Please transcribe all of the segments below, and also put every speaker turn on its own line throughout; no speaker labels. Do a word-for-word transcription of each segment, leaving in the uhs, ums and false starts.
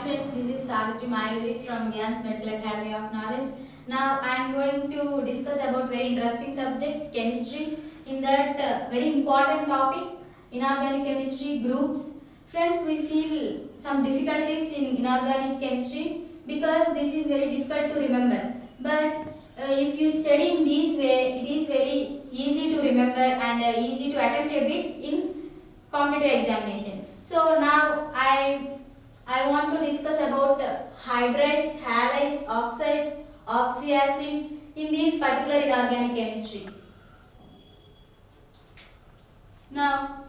friends, this is Savitri Mayuri from Vyans Medical Academy of Knowledge. Now I am going to discuss about very interesting subject, chemistry. In that uh, very important topic, inorganic chemistry, groups. Friends, we feel some difficulties in inorganic chemistry because this is very difficult to remember. But uh, if you study in this way, it is very easy to remember and uh, easy to attempt a bit in competitive examination. So now I I want to discuss about hydrides, halides, oxides, oxyacids in this particular inorganic chemistry. Now,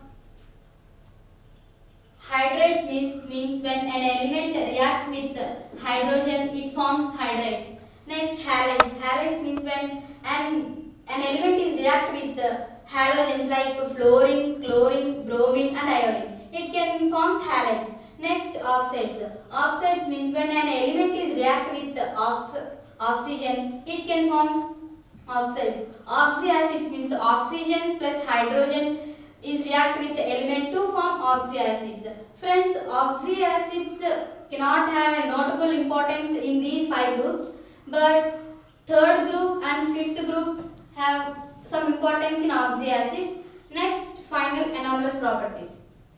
hydrides means, means when an element reacts with hydrogen, it forms hydrides. Next, halides. Halides means when an, an element is react with halogens like fluorine, chlorine, bromine and iodine. It can form halides. Next, oxides. Oxides means when an element is react with ox oxygen, it can form oxides. Oxyacids means oxygen plus hydrogen is react with the element to form oxyacids. Friends, oxyacids cannot have notable importance in these five groups, but third group and fifth group have some importance in oxyacids. Next, final anomalous properties.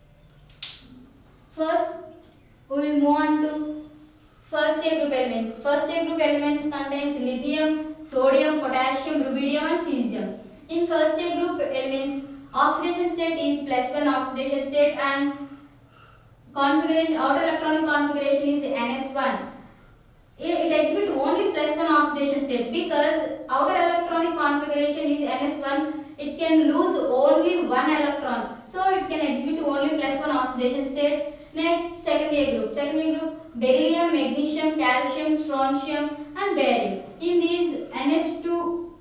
First, we will move on to first A group elements. First A group elements contains lithium, sodium, potassium, rubidium and cesium. In first A group elements, oxidation state is plus one oxidation state and configuration, outer electronic configuration is N S one. It, it exhibits only plus one oxidation state because outer electronic configuration is N S one. It can lose only one electron, so it can exhibit only plus one oxidation state. Next, second A group. Second A group, beryllium, magnesium, calcium, strontium and barium. In these, N H two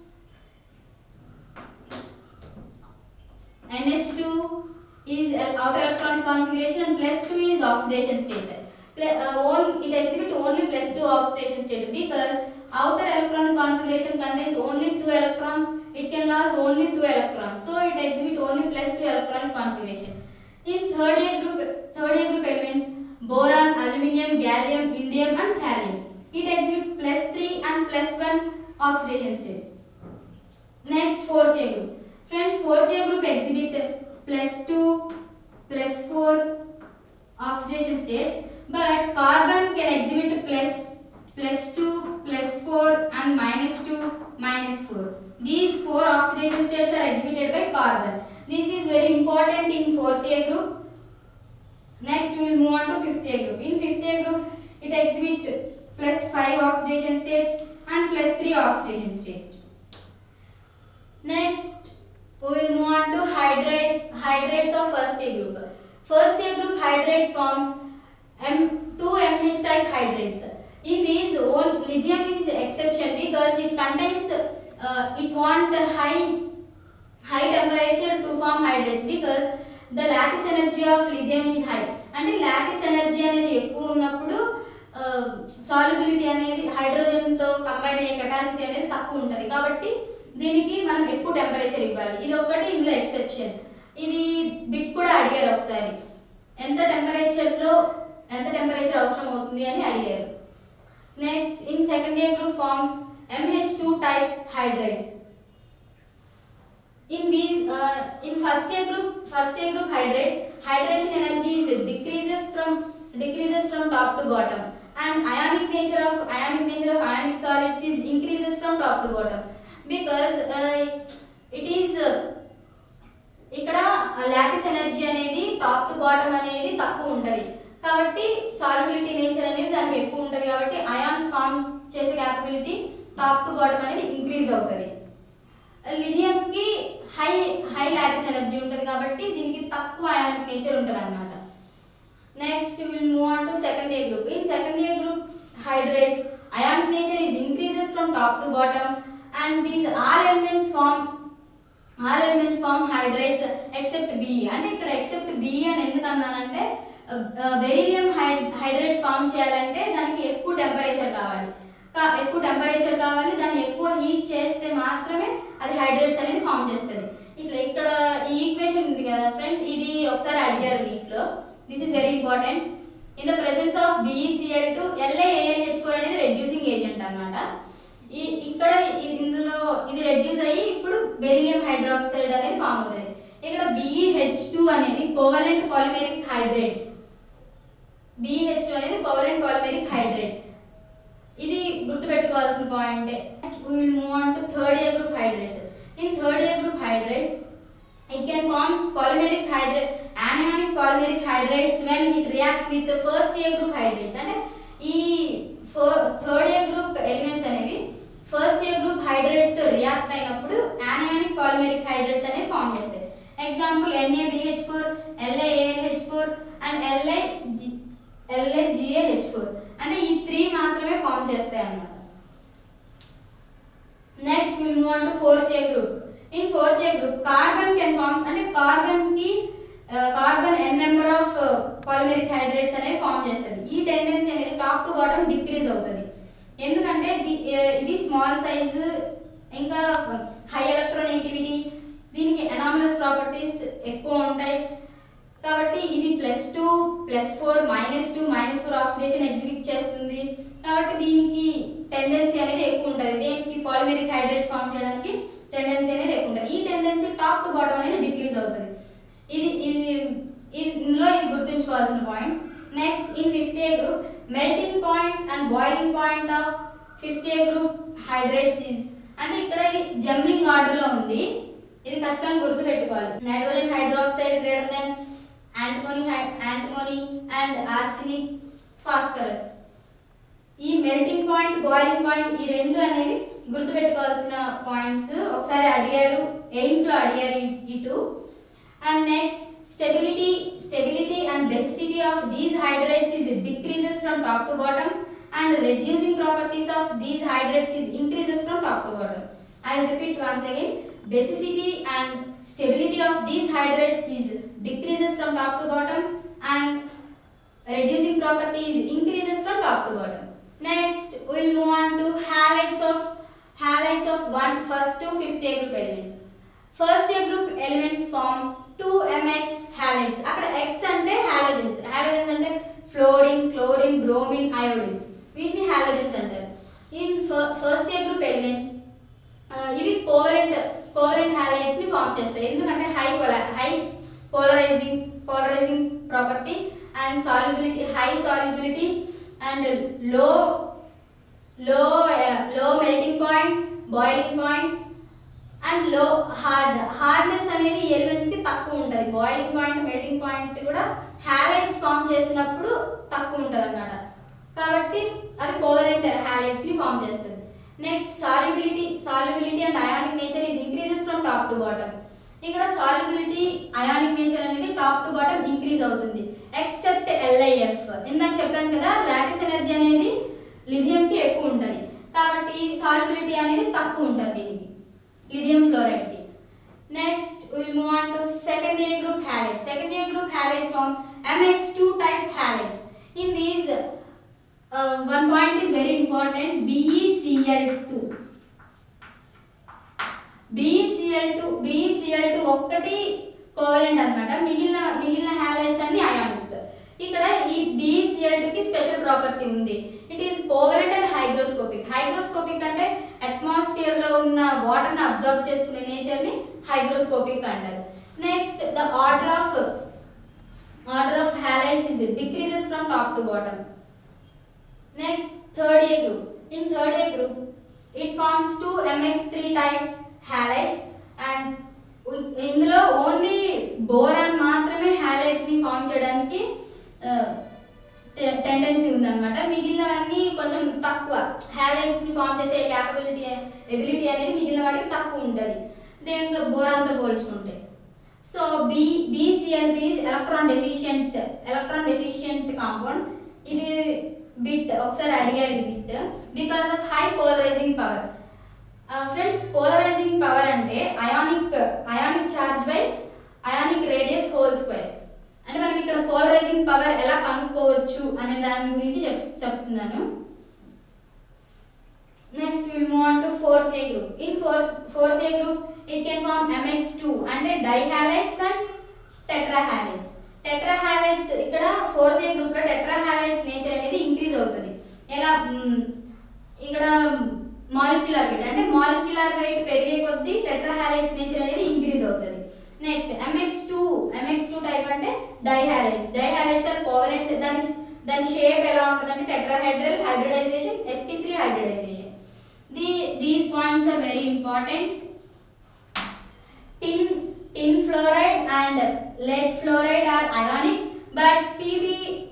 N H two is outer electronic configuration and plus two is oxidation state. Uh, one, it exhibits only plus two oxidation state because outer electronic configuration contains only two electrons. It can lose only two electrons. So it exhibits only plus two electronic configuration. In third A group, third A group elements, boron, aluminium, gallium, indium and thallium. It exhibits plus three and plus one oxidation states. Next, fourth A group. Friends, fourth A group exhibit plus two, plus four oxidation states, but carbon can exhibit plus, plus two, plus four and minus two, minus four. These four oxidation states are exhibited by carbon. This is very important in fourth A group. Next, we will move on to fifth A group. In fifth A group, it exhibits plus five oxidation state and plus three oxidation state. Next, we will move on to hydrides, hydrides of first A group. First A group hydrides forms M two M H type hydrides. In these, one lithium is exception because it contains, uh, it wants high, high temperature to form hydrides because the lattice energy of lithium is high. And lattice energy అనేది ఎక్కువ ఉన్నప్పుడు solubility అనేది hydrogen తో combine అయ్యే capacity అనేది తక్కువ ఉంటుంది కాబట్టి దీనికి మనం ఎక్కువ టెంపరేచర్ ఇవ్వాలి. ఇది ఒకటి ఇందులో ఎక్సెప్షన్. ఇది బిట్ కూడా అడిగారు ఒకసారి, ఎంత టెంపరేచర్ లో ఎంత టెంపరేచర్ అవసరం అవుతుంది అని అడిగారు. Next, in second A group forms M H two type hydrides. In these, uh, in first A group, first A group hydrides, hydration energy is decreases from decreases from top to bottom, and ionic nature of ionic nature of ionic solids is increases from top to bottom because uh, it is ఇక్కడ lattice energy అనేది top to bottom అనేది తక్కువ ఉంటది కాబట్టి solubility nature అనేది దానికి ఎక్కువ ఉంటది కాబట్టి అయాన్స్ ఫార్మ్ చేసే క్యాపబిలిటీ టాప్ టు బాటమ్ అనేది ఇంక్రీజ్ అవుతది. లిథియం కి హై హై లాటిస్ ఎనర్జీ ఉంటది కాబట్టి దీనికి తక్కువ అయానిక్ నేచర్ ఉంటది అన్నమాట. Next will move on to second A group. In second A group hydrides, ionic nature is increases from top to bottom and these all elements form all elements form hydrides except B. అంటే ఇక్కడ except B అని ఎందుకు అన్నానంటే beryllium hydrides form చేయాలంటే దానికి ఎక్కువ temperature కావాలి ఎక్కువ temperature కావాలి దాన్ని ఎక్కువ హీట్ చేస్తే మాత్రమే అది హైడ్రైడ్స్ అనేది ఫామ్ చేస్తుంది. ఇట్లా ఇక్కడ ఈ ఈక్వేషన్ ఉంది కదా ఫ్రెండ్స్, ఇది ఒకసారి అడిగారు వీటిలో. This is very important. In the presence of B e C l two, L a A l H four అనేది రెడ్యూసింగ్ ఏజెంట్ అన్నమాట. ఈ ఇక్కడ ఇందులో ఇది రెడ్యూస్ అయ్యి ఇప్పుడు బెరిలియం హైడ్రాక్సైడ్ అనేది ఫామ్ అవుతుంది. ఇక్కడ B e H two అనేది covalent polymeric hydrate. B e H two అనేది కోవలెంట్ పాలిమెరిక్ హైడ్రేట్. ఇది గుర్తుపెట్టుకోవాల్సిన point. We will move on to third year group hydrates. In third year group hydrates, it can form polymeric hydrate, anionic polymeric hydrates when it reacts with the first year group hydrates. అంటే ఈ third year group elements అనేవి first year group hydrates తో react అయినప్పుడు anionic polymeric hydrates అనేవి form చేస్తాయి. Example N a B H four, L a A l H four and L a L a G a H four. అంటే ఈ three మాత్రమే form చేస్తాయి అన్నమాట. Next we will move on to fourth year group. In fourth year group, carbon can form అంటే carbon కి carbon n number of uh, polymeric hydrates అనేవి ఫామ్ చేస్తుంది. ఈ టెండెన్సీ అనేది టాప్ టు బాటమ్ డిక్రీజ్ అవుతుంది. ఎందుకంటే ఇది స్మాల్ సైజ్, ఇంకా హై ఎలక్ట్రోనెగటివిటీ, దీనికి అనామలస్ ప్రాపర్టీస్ ఎక్కువ ఉంటాయి. కాబట్టి ఇది plus two plus four minus two minus four oxidation exhibit చేస్తుంది. కాబట్టి దీనికి టెండెన్సీ అనేది ఎక్కువ ఉంటుంది. దీనికి పాలిమెరిక్ హైడ్రేట్స్ ఫామ్ చేయడానికి టెండెన్సీ అనేది ఎక్కువ ఉంటుంది. ఈ టెండెన్సీ టాప్ టు బాటమ్ అనేది డిక్రీజ్ అవుతుంది. ఇది ఇది ఇందులో ఇది గుర్తుంచుకోవాల్సిన point. Next in fifth year group, melting point and boiling point of fifth year group hydrates is అంటే ఇక్కడ ఇది జంబ్లింగ్ ఆర్డర్ లో ఉంది. ఇది ఖచ్చితంగా గుర్తుపెట్టుకోవాలి. Nitrogen hydroxide greater than antimony antimony and arsenic phosphorus. ఈ మెల్టింగ్ పాయింట్ బాయిలింగ్ పాయింట్ ఈ రెండు అనేవి గుర్తుపెట్టుకోవాల్సిన పాయింట్స్. ఒకసారి అడిగారు, ఎయిమ్స్ లో అడిగారు ఇటు. And next stability stability and basicity of these hydrates is decreases from top to bottom and reducing properties of these hydrates is increases from top to bottom. I will repeat once again. Basicity and stability of these hydrates is decreases from top to bottom and reducing properties increases from top to bottom. Next we will move on to halides of halides of one first to fifth year group elements. First year group elements form two M X halides. అక్కడ X అంటే halogens. Halogens అంటే fluorine, chlorine, bromine, iodine. వీటిని halogens అంటారు. In first year group elements ఇవి covalent covalent halides ని form చేస్తాయి. ఎందుకంటే high high polarising polarising property and solubility high solubility and low low low melting point, boiling point and low hard hardness అనేది elements కి తక్కువ ఉంటుంది. Boiling point, melting point కూడా halides form చేసినప్పుడు తక్కువ ఉంటుంది అన్నమాట. కాబట్టి అది కోవలెంట్ హాలైడ్స్ ని ఫామ్ చేస్తుంది. Next solubility solubility and ionic nature is increases from top to bottom. ఇక్కడ సాల్యుబిలిటీ అయానిక్ నేచర్ అనేది టాప్ టు బాటమ్ ఇంక్రీజ్ అవుతుంది ఎక్సెప్ట్ L i F. ఇందాక చెప్పాను కదా, లాటిస్ ఎనర్జీ అనేది లిథియం కి ఎక్కువ ఉంటుంది, కాబట్టి సాల్యుబిలిటీ అనేది తక్కువ ఉంటుంది దీనికి, లిథియం ఫ్లోరైడ్ కి. Next we will move on to second year group halides. Second year group halides form M X two type halides. In these Uh, one point is very important, B e C l two. B e C l two B e C l two ఒక్కటి covalent అన్నమాట, మిగిలిన మిగిలిన halides అన్ని ionic. ఇక్కడ ఈ B e C l two కి special property ఉంది. It is covalent and hygroscopic. Hygroscopic అంటే అట్మాస్ఫియర్ లో ఉన్న వాటర్ ని అబ్జర్వ్ చేసుకునే నేచర్ ని హైగ్రోస్కోపిక్ అంటారు. Next the order of order of halides is decreases from top to bottom. Next third year group. In third year group it forms two M X three type halides and ఇందులో only boron మాత్రమే halides ని form చేయడానికి tendency ఉందన్నమాట. మిగిలినవన్నీ కొంచెం తక్కువ, halides ని form చేసే క్యాపబిలిటీ ఎబిలిటీ అనేది మిగిలిన వాటికి తక్కువ ఉంటుంది దేంతో బోరాన్తో పోల్చుకుంటే. So B B C l three is electron deficient electron deficient compound. ఇది బిట్ ఒకసారి అడిగారు ఈ bit because of high polarising power. Friends, polarising power అంటే ionic ionic charge by ionic radius whole square. అంటే మనకి ఇక్కడ పోలరైజింగ్ పవర్ ఎలా కనుక్కోవచ్చు అనే దాని గురించి చెప్ చెప్తున్నాను. Next will move on to fourth A group. In fourth fourth A group it can form M X two అంటే డైహాలైడ్స్ అండ్ టెట్రాహాలైడ్స్. టెట్రాహాలైడ్స్ ఇక్కడ ఫోర్త్ ఏ గ్రూప్ లో టెట్రాహాలైడ్స్ నేచర్ అనేది ఇంక్రీజ్ అవుతుంది. ఎలా ఇక్కడ మాలిక్యులర్ వెయిట్ అంటే మాలిక్యులర్ వెయిట్ పెరిగే కొద్దీ టెట్రాహాలైడ్స్ నేచర్ అనేది ఇంక్రీజ్ అవుతుంది. Next M X two M X two type అంటే డైహాలైడ్స్. Dihalides are covalent. దాని దాని షేప్ ఎలా ఉంటుందంటే tetrahedral hybridization, S P three hybridization. The these points are very important. tin tin fluoride and lead fluoride are ionic, but Pb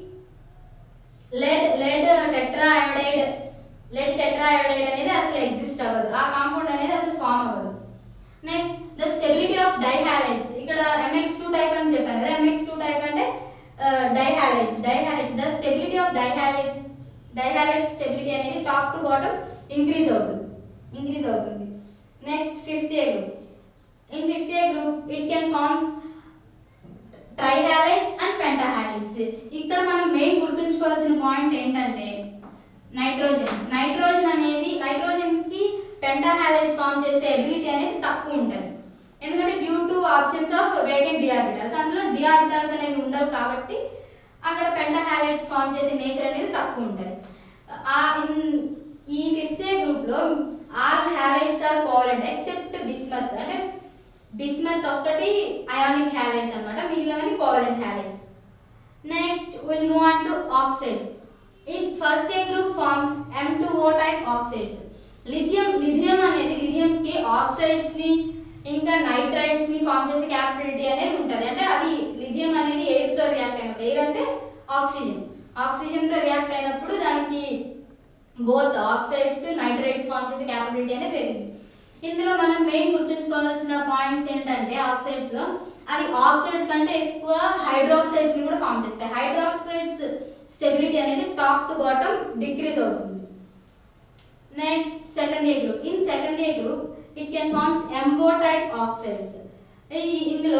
lead lead tetraiodide lead tetraiodide అనేది అసలు exist అవ్వదు. ఆ compound అనేది అసలు ఫామ్ అవ్వదు. Next the stability of dihalides. ఇక్కడ M X two type అని చెప్పాను కదా, ఎంఎక్స్ టూ టైప్ అంటే dihalides. Dihalides the stability of dihalides dihalides stability అనేది టాప్ టు బాటమ్ ఇంక్రీజ్ అవుతుంది ఇంక్రీజ్ అవుతుంది next fifth A group. In fifth A group, it can form trihalides and pentahalides. ఇక్కడ మనం main గుర్తుంచుకోవాల్సిన point ఏంటంటే nitrogen. Nitrogen అనేది nitrogen కి పెంటాహాలైడ్స్ form చేసే ఎబిలిటీ అనేది తక్కువ ఉంటుంది. ఎందుకంటే due to absence of vacant D orbitals. అందులో డి ఆర్బిటాల్స్ అనేవి ఉండవు కాబట్టి అక్కడ పెంటాహాలైడ్స్ ఫామ్ చేసే నేచర్ అనేది తక్కువ ఉంటుంది. ఆ ఈ ఫిఫ్త్ ఏ గ్రూప్ లో all halides are covalent except bismuth. అంటే బిస్మత్ ఒక్కటి అయానిక్ హాలైడ్స్ అన్నమాట, మిగిలినవన్నీ covalent halides. Next will move on to oxides. In first A group forms M two O type oxides. Lithium lithium అనేది lithium కి oxides ని ఇంకా nitrides ని form చేసే క్యాపబిలిటీ అనేది ఉంటుంది. అంటే అది లిథియం అనేది ఎయిర్ తో రియాక్ట్ అయినప్పుడు, ఎయిర్ అంటే ఆక్సిజన్, ఆక్సిజన్ తో రియాక్ట్ అయినప్పుడు దానికి బోత్ ఆక్సైడ్స్ నైట్రైడ్స్ ఫామ్ చేసే క్యాపబిలిటీ అనేది పెరిగింది. ఇందులో మనం మెయిన్ గుర్తుంచుకోవాల్సిన పాయింట్స్ ఏంటంటే ఆక్సైడ్స్ లో అది ఆక్సైడ్స్ కంటే ఎక్కువ హైడ్రాక్సైడ్స్ ని కూడా ఫామ్ చేస్తాయి. హైడ్రాక్సైడ్స్ స్టెబిలిటీ అనేది టాప్ టు బాటమ్ డిక్రీజ్ అవుతుంది. Next second A group. In second A group it can forms M O type oxides. ఇందులో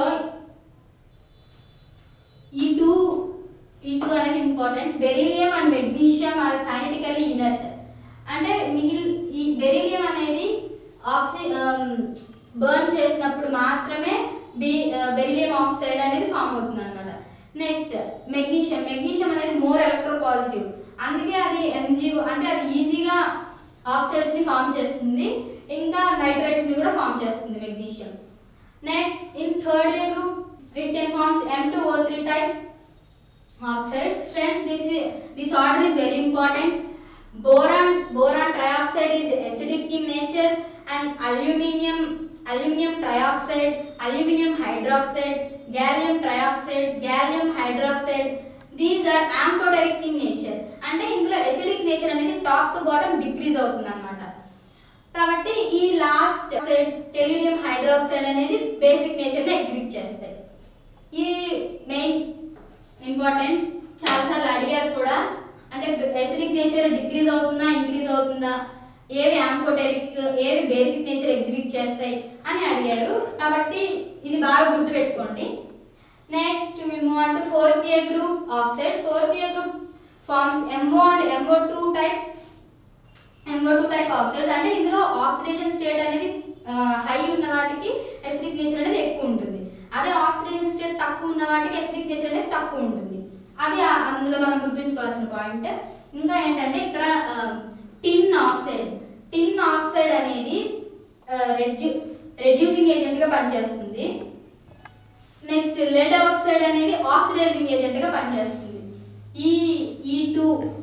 ఈ టూ ఈ టూ అనేది important. Beryllium and magnesium are kinetically inert. అంటే మిగిలి ఈ బెరీలియం అనేది ఆక్సి బర్న్ చేసినప్పుడు మాత్రమే బి బెరీలియం ఆక్సైడ్ అనేది ఫామ్ అవుతుంది అనమాట. Next magnesium. మెగ్నీషియం అనేది మోర్ ఎలక్ట్రో పాజిటివ్, అందుకే అది ఎంజిఓ అంటే అది ఈజీగా ఆక్సైడ్స్ ని ఫామ్ చేస్తుంది, ఇంకా నైట్రైడ్స్ ని కూడా ఫామ్ చేస్తుంది magnesium. Next in third A group it can forms M two O three type oxides. Friends this this order is very important. Boron boron trioxide is acidic in nature, and aluminium aluminium trioxide, aluminium hydroxide, gallium trioxide, gallium hydroxide, these are amphoteric in nature. అంటే ఇందులో acidic nature అనేది top to bottom decrease అవుతుంది అన్నమాట. కాబట్టి ఈ last tellurium hydroxide అనేది basic nature ని exhibit చేస్తాయి. ఈ మెయిన్ ఇంపార్టెంట్, చాలాసార్లు అడిగారు కూడా. అంటే ఎసిడిక్ నేచర్ డిక్రీజ్ అవుతుందా ఇంక్రీజ్ అవుతుందా, ఏవి యాంఫోటెరిక్ ఏవి బేసిక్ నేచర్ ఎగ్జిబిట్ చేస్తాయి అని అడిగారు. కాబట్టి ఇది బాగా గుర్తుపెట్టుకోండి. Next will move on to fourth A group oxides. Fourth A group forms M O and M O two type M O two type oxides. అంటే ఇందులో ఆక్సిడేషన్ స్టేట్ అనేది హై ఉన్న వాటికి ఎసిడిక్ నేచర్ అనేది ఎక్కువ ఉంటుంది, అదే ఆక్సిడేషన్ స్టేట్ తక్కువ ఉన్న వాటికి ఎసిడిక్ నేచర్ అనేది తక్కువ ఉంటుంది. అది అందులో మనం గుర్తుంచుకోవాల్సిన పాయింట్. ఇంకా ఏంటంటే ఇక్కడ టిన్ ఆక్సైడ్ టిన్ ఆక్సైడ్ అనేది రెడ్యూ రెడ్యూసింగ్ ఏజెంట్ గా పనిచేస్తుంది. నెక్స్ట్ లెడ్ ఆక్సైడ్ అనేది ఆక్సిడైజింగ్ ఏజెంట్ గా పనిచేస్తుంది. ఈ ఈ two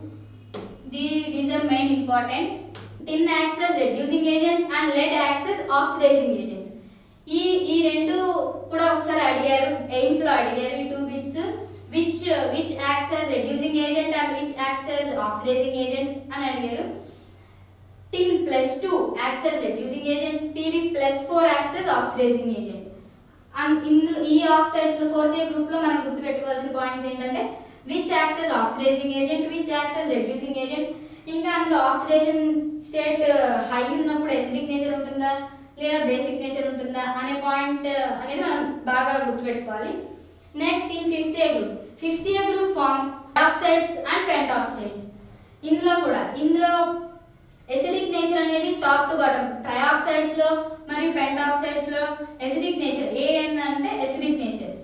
these are main important. Tin acts as reducing agent and lead acts as oxidizing agent. ఈ ఈ రెండు కూడా ఒకసారి అడిగారు, ఎయిమ్స్ లో అడిగారు ఈ two bits. which which acts as reducing agent and which acts as oxidizing agent అని అడిగారు. tin plus two acts as reducing agent, pb plus four acts as oxidizing agent. అండ్ ఇందులో ఈ ఆక్సైడ్స్ లో ఫోర్త్ ఏ గ్రూప్ లో మనం గుర్తుపెట్టుకోవాల్సిన points ఏంటంటే which acts as oxidizing agent, which acts as reducing agent. ఇంకా అందులో ఆక్సిడేషన్ స్టేట్ హై ఉన్నప్పుడు ఎసిడిక్ నేచర్ ఉంటుందా లేదా బేసిక్ నేచర్ ఉంటుందా అనే పాయింట్ అనేది మనం బాగా గుర్తుపెట్టుకోవాలి. Next in fifth A group fifth A group forms oxides and pentoxides. ఇందులో కూడా ఇందులో ఎసిడిక్ నేచర్ అనేది టాప్ టు బాటమ్ ట్రయాక్సైడ్స్ లో మరియు పెంటాక్సైడ్స్ లో ఎసిడిక్ నేచర్ ఏఎన్ అంటే acidic nature acidic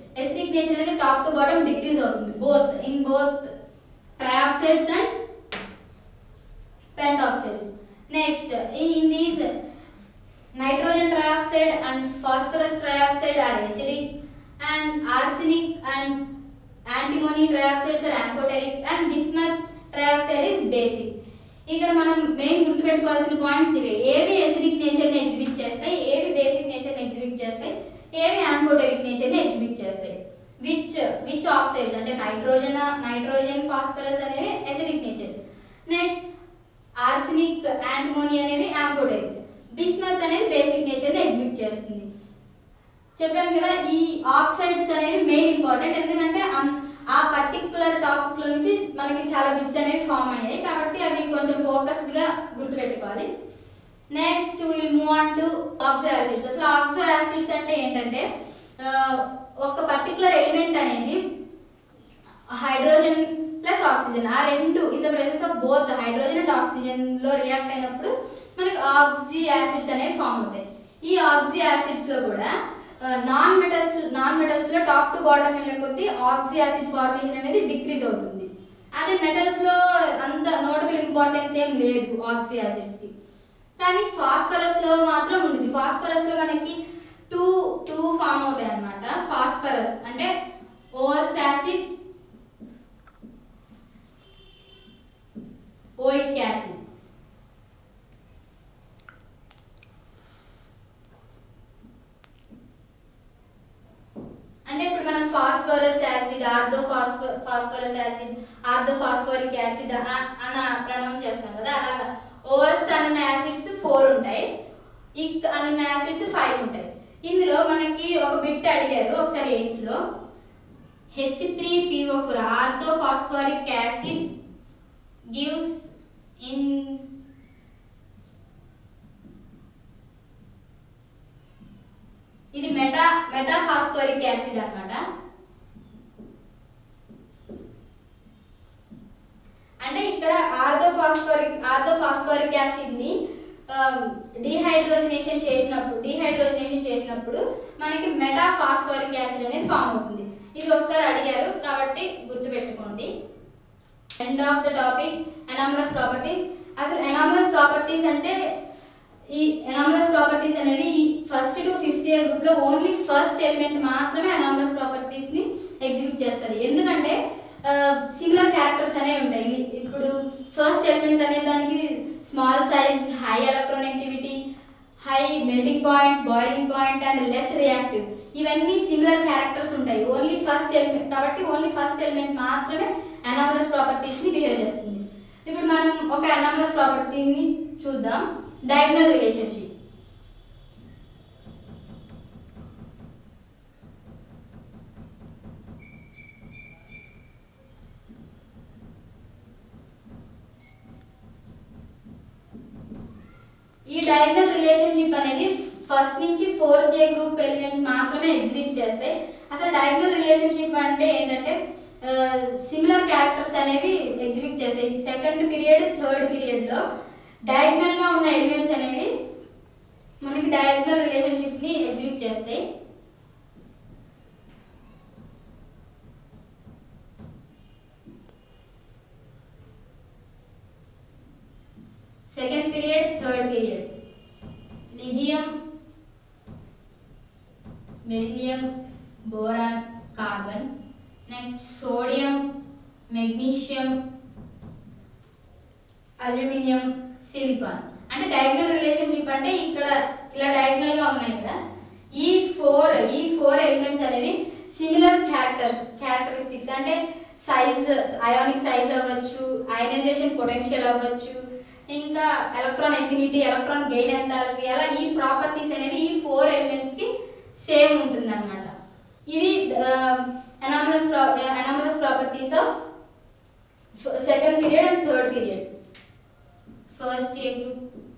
acidic nature అనేది టాప్ టు బాటమ్ డిక్రీజ్ అవుతుంది both in both trioxides and pentoxides. Next, in these nitrogen trioxide and phosphorus trioxide are acidic, and arsenic and antimony trioxides are amphoteric, and bismuth trioxide is basic. ఇక్కడ మనం main గుర్తుపెట్టుకోవాల్సిన points ఇవే. ఏవి acidic nature ని exhibit చేస్తాయి, ఏవి basic nature ని exhibit చేస్తాయి, ఏవి ఆంఫోటెరిక్ నేచర్ ని ఎగ్జిబిట్ చేస్తాయి. విచ్ విచ్ ఆక్సైడ్స్ అంటే నైట్రోజన్ నైట్రోజన్ ఫాస్ఫరస్ అనేవి acidic nature. Next arsenic antimony అనేవి ఆంఫోటెరిక్. బిస్మత్ అనేది బేసిక్ నేచర్ ని ఎగ్జిబిట్ చేస్తుంది. చెప్పాను కదా, ఈ ఆక్సైడ్స్ అనేవి మెయిన్ ఇంపార్టెంట్. ఎందుకంటే ఆ పర్టికులర్ టాపిక్ లో నుంచి మనకి చాలా బిట్స్ అనేవి ఫామ్ అయ్యాయి కాబట్టి అవి కొంచెం ఫోకస్డ్ గా గుర్తుపెట్టుకోవాలి. Next will move on to oxo acids. అసలు ఆక్సో యాసిడ్స్ అంటే ఏంటంటే ఒక పర్టికులర్ ఎలిమెంట్ అనేది హైడ్రోజన్ ప్లస్ ఆక్సిజన్ ఆ రెండు in the presence of both hydrogen and oxygen లో రియాక్ట్ అయినప్పుడు మనకి ఆక్సీ యాసిడ్స్ అనేవి ఫామ్ అవుతాయి. ఈ ఆక్సీ యాసిడ్స్ లో కూడా నాన్ మెటల్స్ నాన్ మెటల్స్ లో టాప్ టు బాటమ్ వెళ్ళే కొద్దీ ఆక్సీ యాసిడ్ ఫార్మేషన్ అనేది డిక్రీజ్ అవుతుంది. అదే మెటల్స్ లో అంత నోటబుల్ ఇంపార్టెన్స్ ఏం లేదు ఆక్సీ యాసిడ్స్ కి. కానీ ఫాస్ఫరస్ లో మాత్రం ఉంటుంది. ఫాస్ఫరస్ లో మనకి టూ టూ ఫామ్ అవుతాయి అన్నమాట. ఫాస్ఫరస్ అంటే ఓఎస్ యాసిడ్, ఓయిక్ యాసిడ్. అంటే ఇప్పుడు మనం phosphorus acid, ortho phosphorus acid, ortho phosphoric acid అని ప్రొనౌన్స్ చేస్తాం కదా, అలాగా ఓఎస్ అన్న యాసిడ్స్ ఫోర్ ఉంటాయి, ఇక్ అన్న యాసిడ్స్ ఫైవ్ ఉంటాయి. ఇందులో మనకి ఒక బిట్ అడిగారు ఒకసారి ఎయిట్స్ లో. H three P O four ortho phosphoric acid gives in ఇది మెటా మెటా ఫాస్ఫోరిక్ యాసిడ్ అన్నమాట. అంటే ఇక్కడ ortho phosphoric ortho phosphoric acid ని డిహైడ్రోజనేషన్ చేసినప్పుడు డిహైడ్రోజనేషన్ చేసినప్పుడు మనకి మెటా ఫాస్ఫోరిక్ యాసిడ్ అనేది ఫామ్ అవుతుంది. ఇది ఒకసారి అడిగారు కాబట్టి గుర్తుపెట్టుకోండి. End of the topic anomalous properties. అసలు ఎనామలస్ ప్రాపర్టీస్ అంటే ఈ ఎనామలస్ ప్రాపర్టీస్ అనేవి first to fifth year group లో ఓన్లీ ఫస్ట్ ఎలిమెంట్ మాత్రమే ఎనామలస్ ప్రాపర్టీస్ ని ఎగ్జిబిట్ చేస్తుంది. ఎందుకంటే సిమిలర్ క్యారెక్టర్స్ అనేవి ఉంటాయి. ఇప్పుడు ఫస్ట్ ఎలిమెంట్ అనే దానికి small size, high electronegativity, high melting point, boiling point and less reactive, ఇవన్నీ సిమిలర్ క్యారెక్టర్స్ ఉంటాయి ఓన్లీ ఫస్ట్ ఎలిమెంట్. కాబట్టి ఓన్లీ ఫస్ట్ ఎలిమెంట్ మాత్రమే ఎనామలస్ ప్రాపర్టీస్ ని బిహేవ్ చేస్తుంది. ఇప్పుడు మనం ఒక ఎనామలస్ ప్రాపర్టీని చూద్దాం. Diagonal relationship. ఈ డయాగనల్ రిలేషన్షిప్ అనేది ఫస్ట్ నుంచి ఫోర్త్ ఏ గ్రూప్ ఎలిమెంట్స్ మాత్రమే ఎగ్జిబిట్ చేస్తాయి. అసలు డయాగనల్ రిలేషన్షిప్ అంటే ఏంటంటే సిమిలర్ క్యారెక్టర్స్ అనేవి ఎగ్జిబిట్ చేస్తాయి. సెకండ్ పీరియడ్ థర్డ్ పీరియడ్ లో డయాగనల్ గా ఉన్న ఎలిమెంట్స్ అనేవి మనకి డయాగనల్ రిలేషన్షిప్ ని ఎగ్జిబిట్ చేస్తాయి. Second period third period lithium, beryllium, boron, carbon. Next sodium, magnesium, aluminium, silicon. అంటే డయాగనల్ రిలేషన్షిప్ అంటే ఇక్కడ ఇలా డయాగనల్ గా ఉన్నాయి కదా, ఈ ఫోర్ ఈ ఫోర్ ఎలిమెంట్స్ అనేవి సిమిలర్ క్యారెక్టర్స్ క్యారెక్టరిస్టిక్స్ అంటే సైజ్, అయానిక్ సైజ్ అవ్వచ్చు, అయనైజేషన్ పొటెన్షియల్ అవ్వచ్చు, ఇంకా electron affinity, electron gain enthalpy, అలా ఈ ప్రాపర్టీస్ అనేవి ఈ ఫోర్ ఎలిమెంట్స్ కి సేమ్ ఉంటుంది అనమాట. ఇవి anomalous anomalous properties of second period and third period. First A group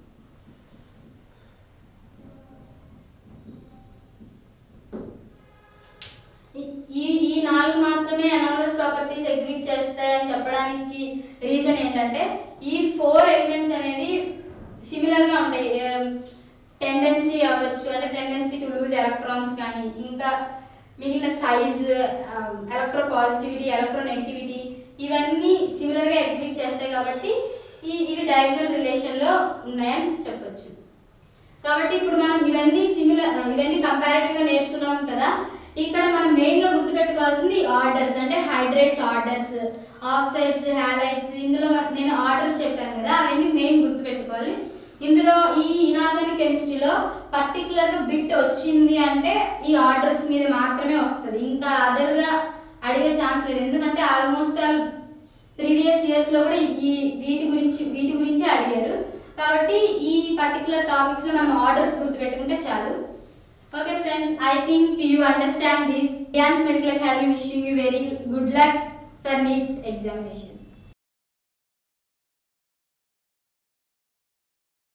ఈ ఈ నాలుగు మాత్రమే ఎనామలస్ ప్రాపర్టీస్ ఎగ్జిబిట్ చేస్తాయని చెప్పడానికి రీజన్ ఏంటంటే ఈ ఫోర్ ఎలిమెంట్స్ అనేవి సిమిలర్ గా ఉంటాయి. టెండెన్సీ అవ్వచ్చు అంటే టెండెన్సీ టు లూజ్ ఎలక్ట్రాన్స్ కానీ, ఇంకా మిగిలిన size, electropositivity, electronegativity ఇవన్నీ సిమిలర్గా ఎగ్జిబిట్ చేస్తాయి కాబట్టి ఈ ఇవి డయాగ్నల్ రిలేషన్లో ఉన్నాయని చెప్పొచ్చు. కాబట్టి ఇప్పుడు మనం ఇవన్నీ సిమిలర్ ఇవన్నీ కంపారిటివ్గా నేర్చుకున్నాం కదా. ఇక్కడ మనం మెయిన్గా గుర్తుపెట్టుకోవాల్సింది ఆర్డర్స్, అంటే హైడ్రేట్స్ ఆర్డర్స్, ఆక్సైడ్స్, హ్యాలైడ్స్. ఇందులో నేను ఆర్డర్స్ చెప్పాను కదా, అవన్నీ మెయిన్ గుర్తుపెట్టుకోవాలి. ఇందులో ఈ ఇనార్గానిక్ కెమిస్ట్రీలో పర్టికులర్గా బిట్ వచ్చింది అంటే ఈ ఆర్డర్స్ మీద మాత్రమే వస్తుంది, ఇంకా అదర్గా అడిగే ఛాన్స్ లేదు. ఎందుకంటే ఆల్మోస్ట్ ఆల్ ప్రీవియస్ ఇయర్స్లో కూడా ఈ వీటి గురించి వీటి గురించే అడిగారు. కాబట్టి ఈ పర్టికులర్ టాపిక్స్లో మనం ఆర్డర్స్ గుర్తుపెట్టుకుంటే చాలు. Okay friends, I think you understand this. Viyansh Medical Academy wishing you very good luck for NEET examination.